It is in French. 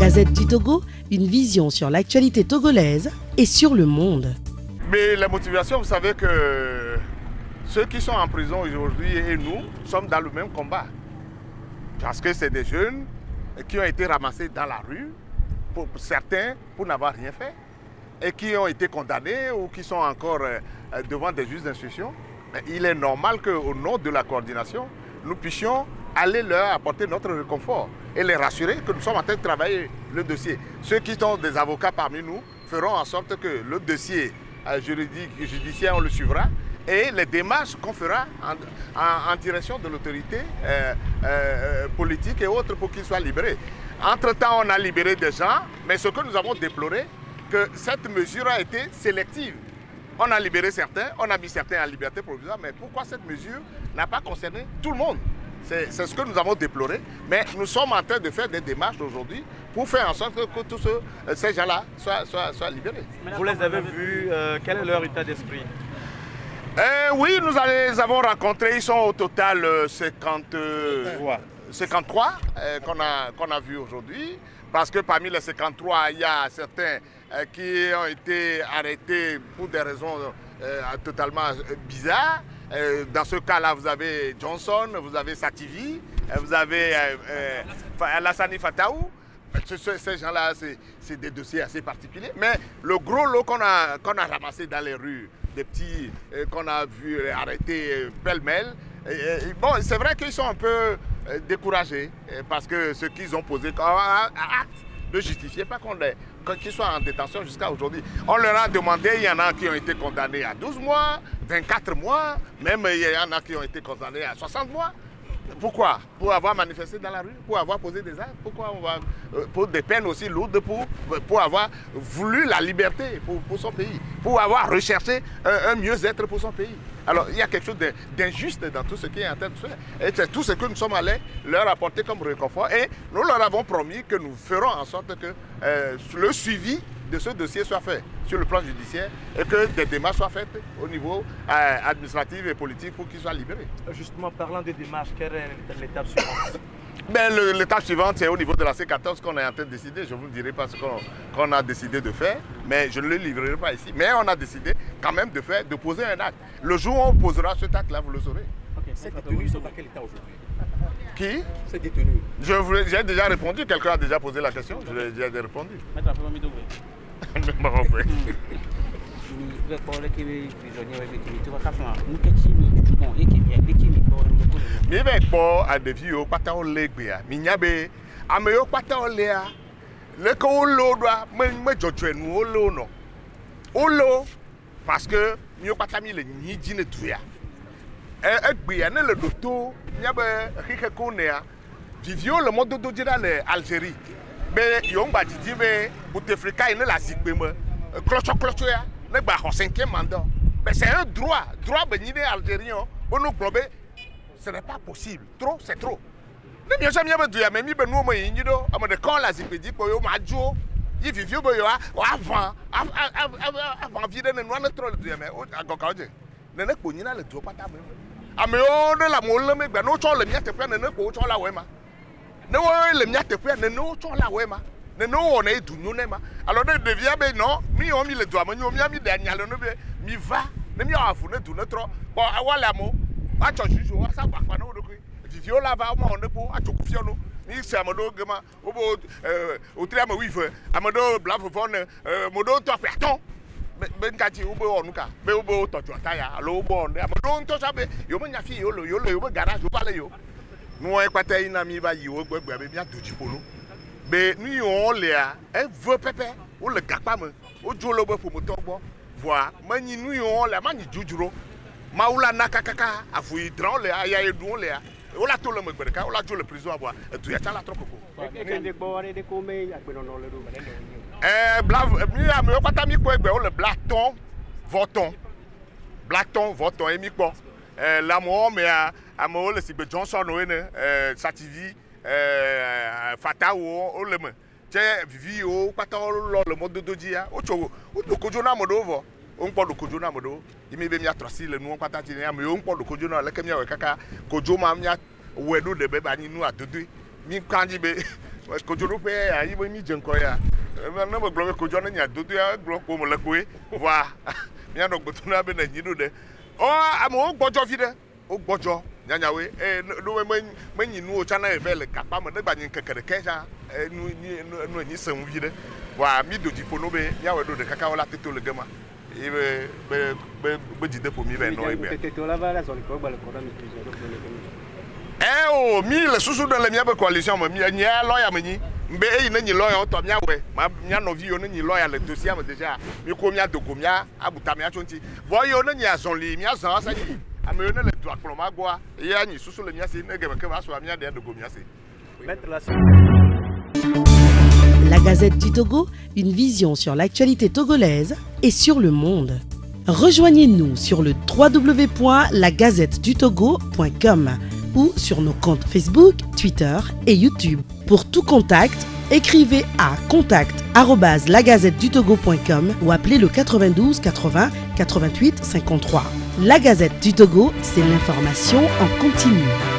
Gazette du Togo, une vision sur l'actualité togolaise et sur le monde. Mais la motivation, vous savez que ceux qui sont en prison aujourd'hui et nous sommes dans le même combat. Parce que c'est des jeunes qui ont été ramassés dans la rue, pour certains pour n'avoir rien fait, et qui ont été condamnés ou qui sont encore devant des juges d'instruction. Il est normal qu'au nom de la coordination, nous puissions aller leur apporter notre réconfort et les rassurer que nous sommes en train de travailler le dossier. Ceux qui sont des avocats parmi nous feront en sorte que le dossier juridique et judiciaire, on le suivra, et les démarches qu'on fera en direction de l'autorité politique et autres pour qu'ils soient libérés. Entre-temps, on a libéré des gens, mais ce que nous avons déploré, que cette mesure a été sélective. On a libéré certains, on a mis certains en liberté provisoire, mais pourquoi cette mesure n'a pas concerné tout le monde? C'est ce que nous avons déploré, mais nous sommes en train de faire des démarches aujourd'hui pour faire en sorte que tous ces gens-là soient libérés. Vous les avez vus, quel est leur état d'esprit? Oui, nous les avons rencontrés, ils sont au total 53 qu'on a vus aujourd'hui, parce que parmi les 53, il y a certains qui ont été arrêtés pour des raisons totalement bizarres. Dans ce cas-là, vous avez Johnson, vous avez Sativi, vous avez Alassane Fataou. Ces gens-là, c'est des dossiers assez particuliers. Mais le gros lot qu'on a ramassé dans les rues, des petits qu'on a vus arrêtés pêle-mêle, bon, c'est vrai qu'ils sont un peu découragés parce que ce qu'ils ont posé comme acte ne justifiait pas qu'ils soient en détention jusqu'à aujourd'hui. On leur a demandé, il y en a qui ont été condamnés à 12 mois, 24 mois, même il y en a qui ont été condamnés à 60 mois. Pourquoi? Pour avoir manifesté dans la rue, pour avoir posé des actes, pourquoi on va pour des peines aussi lourdes pour avoir voulu la liberté pour son pays, pour avoir recherché un mieux-être pour son pays. Alors il y a quelque chose d'injuste dans tout ce qui est en train de se faire. Et c'est tout ce que nous sommes allés leur apporter comme réconfort. Et nous leur avons promis que nous ferons en sorte que le suivi de ce dossier soit fait sur le plan judiciaire et que des démarches soient faites au niveau administratif et politique pour qu'ils soient libérés. Justement, parlant des démarches, quelle est l'étape suivante? L'étape suivante, c'est au niveau de la C14 qu'on est en train de décider. Je ne vous le dirai pas ce qu'on a décidé de faire, mais je ne le livrerai pas ici. Mais on a décidé quand même de poser un acte. Le jour où on posera cet acte-là, vous le saurez. Okay. Ces détenus sont dans quel état aujourd'hui? Qui? Ces détenus. J'ai déjà répondu, quelqu'un a déjà posé la question, j'ai déjà répondu. Mi bɛ kpɔ aɖeviwo kpata wo le gbea mi nya be ame yiwo kpata wo lea leke wo le wo ɖoa me dzɔdzɔe nu wo le wo nɔ wo le wo parce que mi kpata mi le nyi dzi ne du ya egbea ne le ɖo to mia be xixe ko nea viviwo le mɔdodo dzi ɖa le Algérie be yewo ŋgba didi be Bouteflika yi ne le azikpe me klɔtsɔklɔtsɔ ya ne gba xɔ 5e mandat mais c'est un droit be nyi ɖe Algérien wo no gblɔ be ce n'est pas possible. Trop, c'est trop. Ne bien jamais me dire, mais mi ben nous me yindo, ame de quand la zipedi ko yo ma jo, yi vivio bo yo avant vide ne noa ne trop le dire mais agoka oje. Ne ne ko nyina le do pata me. Ame o de la mo le me gba no cho le mia tepe ne ko cho la we ma. Ne wo le mia tepe ne no cho la we ma. Ne no wo na edu nyu ne ma. Alors ne devia be non, mi o mi le do amanyo mi ami de anyalo no be mi va, ne mi afu ne du ne trop. Bon awala mo a juju a sa bakpa na odokwe vivio la va ma onepo a chokufio no ni se amado gema obo otri ama wife amado blafofo ne modo to apaton be nkaji obo onuka be obo tojo taya alo obo onde amado nto sabe yo mo nyafi yo be garage o pale yo no e pata ina mi ba yi o gbegbe be mi adoji polo be ni on le a e veut pepe o le gapa me o jolo be fo mo to gbo voa manyi nu on le manyi jujuro Maoula nakakaka afu dran le aya edu le a ola to le megbereka ola jo le prison aboa etu ya chala trokoko mi am yo pata mi ko egbe o le blackton voton emi po la mo me am o le sigbe Johnson o ne Sativi Fatawo o le me che vivi o pata o lo le mododoji ya o cho o dokojo na modovo on pọ̀ dokojo na modo imi be mi atrosi le nu kwata ti am yo pọ̀ dokojo na leke mi awe kaka kojo ma mi wedu de be ba ni nu adodo mi kanji be Kojo pe ya yi bo mi jenko ya. Na mo glo kojo na nya dodo ya glo ko mo le koe. Wa. Mi an ogboto na be na nyido de. O amo gbojo fi de. O gbojo nyanyawe no me nyinu o chana e bele kapa mo de gba nyin kekere kesha nu nyi san wi de. Wa mi do dipo no be ya we do de kaka wala teto le gama. Ibe be jide po mi be no ibe. Teto la va la zone ko ba le ko mi o mi le susu de le mi be coalition mo mi nya lawyer me mbe eyi na nyi lawyer to mi awe ma nya no vi o na nyi lawyer le dossier am déjà mi ko mi adoko mi abuta mi achonti bo yo na nyi azonli mi azan asani ame yo na le do akplo ma gwa ya nyi susu le mi ase na ge be ke ba so mi ade adoko mi ase. La Gazette du Togo, une vision sur l'actualité togolaise et sur le monde. Rejoignez-nous sur le www.lagazettedutogo.com ou sur nos comptes Facebook, Twitter et YouTube. Pour tout contact, écrivez à contact@lagazettedutogo.com ou appelez le 92 80 88 53. La Gazette du Togo, c'est l'information en continu.